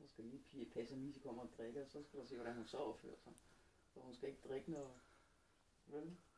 så skal lige passe, at Misse kommer og drikker, og så skal du se, hvordan hun så opfører sig. Så hun skal ikke drikke noget. Vel?